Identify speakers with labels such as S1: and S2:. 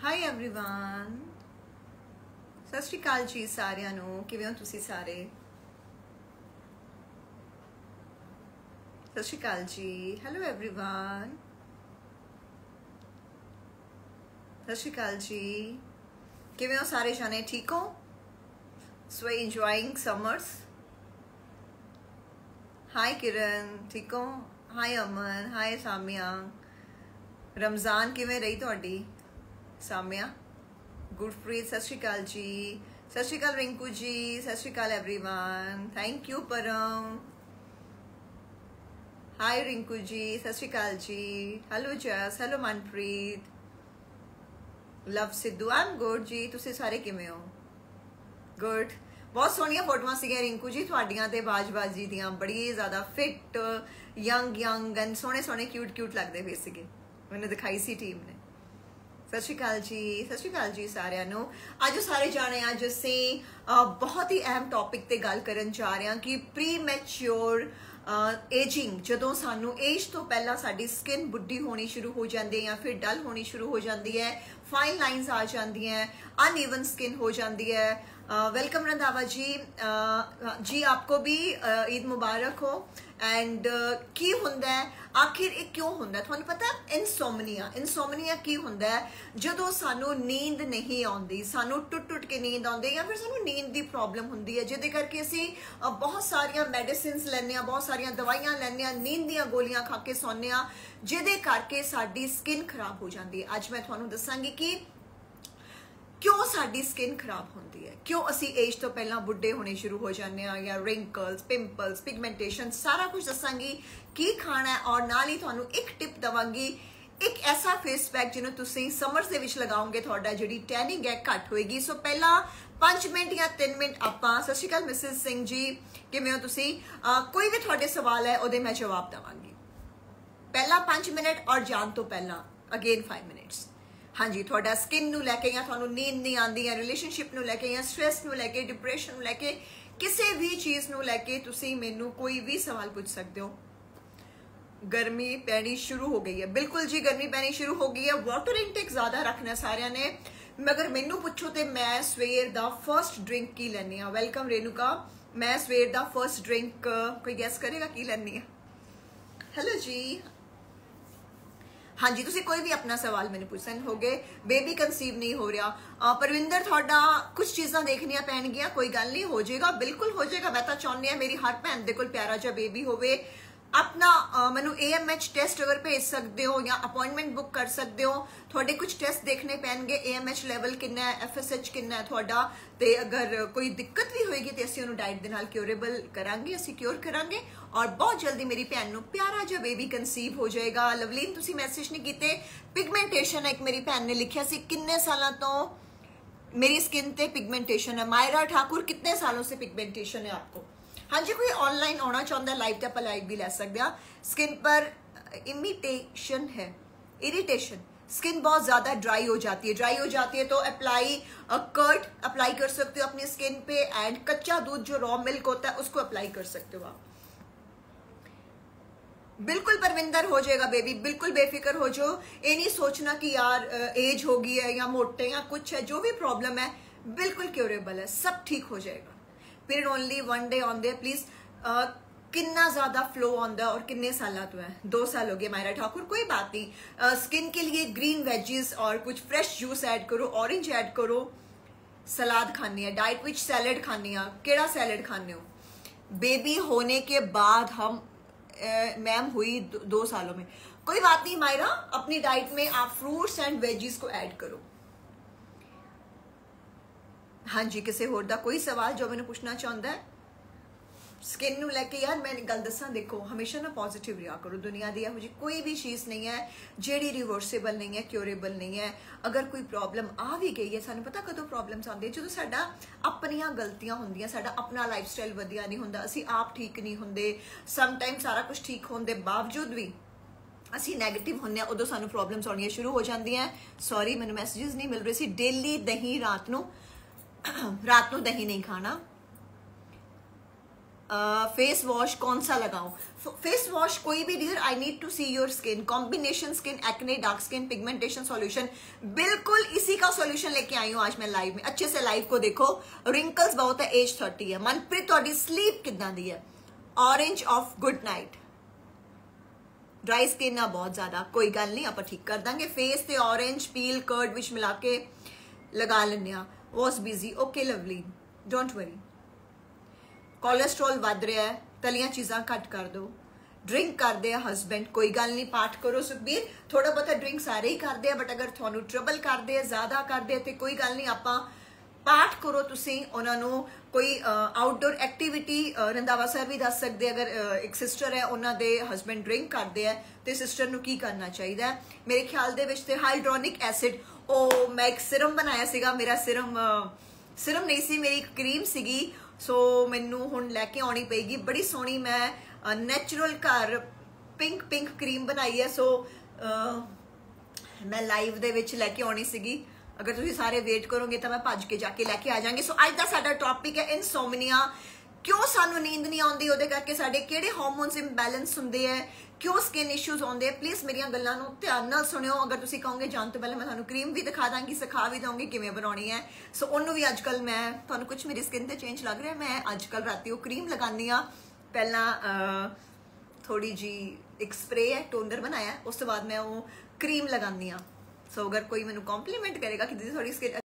S1: Hi everyone, सत श्री अकाल जी सारिਆਂ ਨੂੰ। ਕਿਵੇਂ ਹੋ ਤੁਸੀਂ ਸਾਰੇ? सत श्री अकाल जी। हेलो एवरीवन, सत श्री अकाल जी। किਵੇਂ हो सारे जाने? ठीक हो? सो एंजॉयिंग समर्स। हाय किरण, ठीक हो? हाय अमन, हाय सामिया। रमज़ान किਵੇਂ रही ਤੁਹਾਡੀ? सामिया गुरप्रीत, सत श्री अकाल जी। सत श्री अकाल रिंकू जी, सत श्री अकाल एवरीवन। थैंक यू परम। हाय रिंकू जी, सत श्री अकाल जी। Hello Jas, hello Manpreet, Love Sidhu. I am good जी। तुसी सारे किवें हो? गुड। बहुत सोहनिया फोटोआं सीगियां रिंकू जी तुहाडियां ते बाजबाजी दियां, बड़ी ज़्यादा फिट यंग एंड सोहने सोहने क्यूट क्यूट लगदे पे सीगे, मैंने दिखाई सी टीम ने। सत श्री अकाल जी, सत श्री अकाल जी सारिਆਂ ਨੂੰ। ਅੱਜ ਸਾਰੇ ਜਾਣੇ ਅੱਜ ਅਸੀਂ बहुत ही अहम टॉपिक ਤੇ ਗੱਲ ਕਰਨ ਜਾ ਰਹੇ ਹਾਂ ਕਿ ਪ੍ਰੀਮੈਚੁਰ एजिंग, ਜਦੋਂ ਸਾਨੂੰ ਏਜ ਤੋਂ ਪਹਿਲਾਂ ਸਾਡੀ ਸਕਿਨ ਬੁੱਢੀ ਹੋਣੀ ਸ਼ੁਰੂ ਹੋ ਜਾਂਦੀ ਹੈ ਜਾਂ ਫਿਰ ਡਲ ਹੋਣੀ ਸ਼ੁਰੂ ਹੋ ਜਾਂਦੀ ਹੈ, फाइन लाइन्स आ जाती हैं, अनइवन स्किन हो जाती है। वेलकम रंधावा जी। जी आपको भी ईद मुबारक हो। एंड की हुंदा है आखिर ये क्यों हुंदा है? तुहानू पता है इंसोमनिया की हुंदा है? जदों सानू नींद नहीं आउंदी, सानू टुट के नींद आउंदी या फिर सानू नींद दी प्रॉब्लम हुंदी है, जिहदे करके असीं बहुत सारियां मेडिसिन्स लैंदे आ, बहुत सारियां दवाइयां लैंदे आ, नींद दीयां गोलियां खा के सौंदे आ, जिहदे करके साडी स्किन खराब हो जाती है। अज मैं तुहानू दसांगी कि क्यों साडी स्किन खराब होंदी है, क्यों असी एज तो पहला बुढ़े होने शुरू हो जाते हैं, या रिंकल्स, पिंपल्स, पिगमेंटेशन, सारा कुछ दसांगी की खाना है। और नाल ही तुहानू एक टिप दवांगी, एक ऐसा फेस पैक जिन्होंने तुसी समर्स दे विच लगाओगे तुहाडा जिहड़ी टैनिंग है घट होएगी। सो पहला 5 मिनट या 3 मिनट आपां। सत श्री अकाल मिसिस सिंह जी, किवें हो तुसी? कोई भी तुहाडे सवाल है ओहदे मैं जवाब दवांगी। पहला 5 मिनट और जान तो पहला अगेन 5 मिनट्स। हाँ जी, थोड़ा स्किन नू लैके या थोड़ा नींद नहीं आती, या रिलेशनशिप नू लैके, या स्ट्रेस नू लैके, डिप्रेशन नू लैके, किसी भी चीज़ नू लैके तुसी मैनू कोई भी सवाल पूछ सकते हो। गर्मी पैनी शुरू हो गई है, बिल्कुल जी गर्मी पैनी शुरू हो गई है। वाटर इनटेक ज़्यादा रखना सारिया ने, मगर मैनू पुछो तो मैं सवेर दा फर्स्ट ड्रिंक की लैनी हाँ। वेलकम रेणुका। मैं सवेर दा फर्स्ट ड्रिंक, कोई गैस करेगा की लैनी है? हेलो जी। हाँ जी, तुसी कोई भी अपना सवाल मैंने पूछन हो गए। बेबी कंसीव नहीं हो रहा परविंदर, थोड़ा कुछ चीज़ां देखनिया पैणगियां, कोई गल नहीं, हो जाएगा, बिल्कुल हो जाएगा। मैं तो चाहनी हाँ मेरी हर भैन दे कोल प्यारा जा बेबी होवे। अपना मैनू AMH टेस्ट अगर भेज सकते हो या अपॉइंटमेंट बुक कर सकते हो। थोड़े कुछ टेस्ट देखने पैणगे, AMH लेवल कितना है, FSH कितना है थोड़ा, ते अगर कोई दिक्कत भी होएगी तो असीं उहनूं डाइट दे नाल क्योरेबल करांगे, असीं क्योर करांगे, और बहुत जल्दी मेरी भैन नूं प्यारा जा बेबी कंसीव हो जाएगा। लवलीन तुसीं मैसेज नहीं कीते। पिगमेंटेशन एक मेरी भैन ने लिखिया सी, किन्ने सालों तो मेरी स्किन ते पिगमेंटेशन है। मायरा ठाकुर, कितने सालों से पिगमेंटेशन है आपको? हाँ जी, कोई ऑनलाइन आना चाहता है लाइव तो आप लाइव भी ले सकते हैं। स्किन पर इमिटेशन है, इरिटेशन, स्किन बहुत ज़्यादा ड्राई हो जाती है, तो अप्लाई कर्ड अप्लाई कर सकते हो अपनी स्किन पे, एंड कच्चा दूध जो रॉ मिल्क होता है उसको अप्लाई कर सकते हो आप। बिल्कुल परविंदर हो जाएगा बेबी, बिल्कुल बेफिक्र हो जाओ। ये नहीं सोचना कि यार एज हो गई है या मोटे या कुछ है, जो भी प्रॉब्लम है बिल्कुल क्योरेबल है, सब ठीक हो जाएगा। Period only 1 day on the please. कितना ज़्यादा फ्लो आंदा और कितने साल तो है? 2 साल हो गए मायरा ठाकुर, कोई बात नहीं। स्किन के लिए ग्रीन वेजिस और कुछ फ्रेश जूस ऐड करो, ऑरेंज ऐड करो। सलाद खानी है, डाइट विच सैलड खानी है। केड़ा सैलड खाने हो? बेबी होने के बाद हम मैम हुई 2 सालों में, कोई बात नहीं मायरा, अपनी डाइट में आप फ्रूट्स एंड वेजिस को ऐड करो। हाँ जी, किसी होर दा कोई सवाल जो मैंने पूछना चाहता है स्किन नू लैके? यार मैं गल दसा, देखो हमेशा ना पॉजिटिव रहा करो। दुनिया दी इहो जी कोई भी चीज़ नहीं है जेड़ी रिवर्सेबल नहीं है, क्योरेबल नहीं है। अगर कोई प्रॉब्लम आ भी गई है, सानू पता कदों प्रॉब्लम्स आती है, जो साडा अपनियां गलतियां होंदियां, साडा अपना लाइफ स्टाइल वधिया नहीं हुंदा, असीं आप ठीक नहीं हुंदे। समटाइम सारा कुछ ठीक होने के बावजूद भी असी नैगेटिव होंगे, उदों सानू प्रॉब्लम्स आउणियां शुरू हो जांदियां। सॉरी मैनू मैसेजेस नहीं मिल रहे सी। डेली दही रात नू दही नहीं खाना। फेस वॉश कौन सा लगाऊं? फेस वॉश कोई भी dear, I need to see your skin, combination skin, acne, dark skin, pigmentation solution, बिल्कुल इसी का सॉल्यूशन लेके आई हूं आज मैं लाइव में। अच्छे से लाइव को देखो। रिंकल्स बहुत है, एज 30 है। मनप्रीत ਤੁਹਾਡੀ स्लीप कितना दी है? Orange of good night. Dry skin ना बहुत ज्यादा, कोई गल नहीं, आप ठीक कर देंगे। फेस ते ऑरेंज पील कर्ड विच मिला के लगा लेने। Was busy, okay lovely, don't worry. Cholesterol वध रहा है, तलियां चीज़ां घट कर दो। ड्रिंक करते हैं हसबैंड, कोई गल नहीं, पाठ करो सुखबीर। थोड़ा बहुत ड्रिंक सारे ही करते हैं, बट अगर थानू ट्रबल करते हैं, ज्यादा करते हैं, तो कोई गल नहीं, आप पाठ करो। तुसी उन्होंने कोई आउटडोर एक्टिविटी, रंधावा सर भी दस सकते, अगर एक सिस्टर है उन्होंने हसबैंड ड्रिंक करते हैं तो सिस्टर नू की करना चाहिए। मेरे ख्याल दे विच ते हाइड्रोनिक एसिड, ओ मैं एक सिरम बनाया सीगा, मेरा सिरम नहीं सी, मेरी एक क्रीम सीगी, सो मैनू हुण लैके आनी पेगी। बड़ी सोहनी मैं नैचुरल घर पिंक क्रीम बनाई है, सो मैं लाइव दे विच लैके आनी सीगी। अगर तुसीं सारे वेट करोगे तो मैं भज के जाके लैके आ जाएंगे। सो अज दा साडा टॉपिक है इनसोमनिया। क्यों सानू नींद नहीं आती, उहदे करके साडे किहड़े हार्मोन्स इंबैलेंस हुंदे है, क्यों स्किन इशूज आते हैं। प्लीज़ मेरिया गल्लां नूं ध्यान नाल सुनियो। अगर तुसीं कहोगे जान तो पहले मैं तुहानूं क्रीम भी दिखा दांगी, सिखा भी दूंगी किवें बनाउणी है। सो उन्होंने भी अजकल मैं तुहानूं कुछ मेरी स्किन ते चेंज लग रहा है। मैं अजकल राती वो क्रीम लगानी आ, पहला थोड़ी जी एक स्प्रे है, टोनर बनाया, उस तो बाद मैं वो क्रीम लगानी आ। सो अगर कोई मैनूं कॉम्पलीमेंट करेगा कि दीदी थोड़ी स्किन